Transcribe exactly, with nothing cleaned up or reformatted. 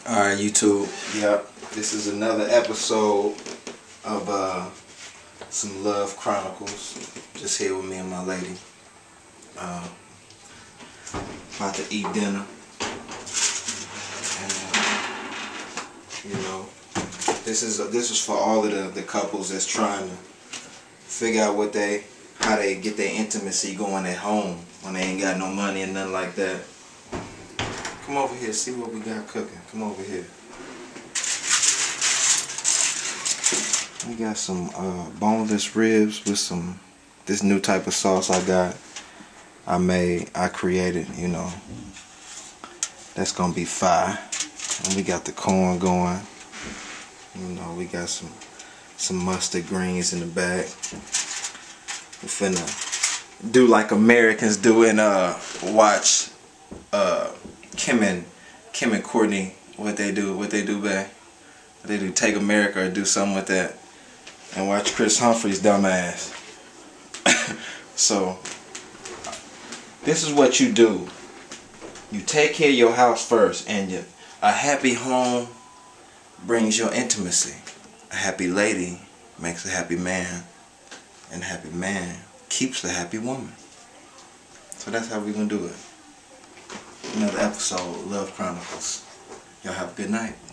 Alright, YouTube. Yep. This is another episode of uh, some Love Chronicles. Just here with me and my lady. Uh, about to eat dinner. And, uh, you know, this is uh, this is for all of the, the couples that's trying to figure out what they, how they get their intimacy going at home when they ain't got no money and nothing like that. Come over here, see what we got cooking. Come over here. We got some uh, boneless ribs with some, this new type of sauce I got. I made, I created, you know. That's gonna be fire. And we got the corn going. You know, we got some some mustard greens in the back. We finna do like Americans do and uh watch uh Kim and Kim and Courtney, what they do, what they do back. What they do, take America or do something with that. And watch Kris Humphries' dumbass. So this is what you do. You take care of your house first, and you, a happy home brings your intimacy. A happy lady makes a happy man, and a happy man keeps the happy woman. So that's how we're gonna do it. Another episode of Love Chronicles. Y'all have a good night.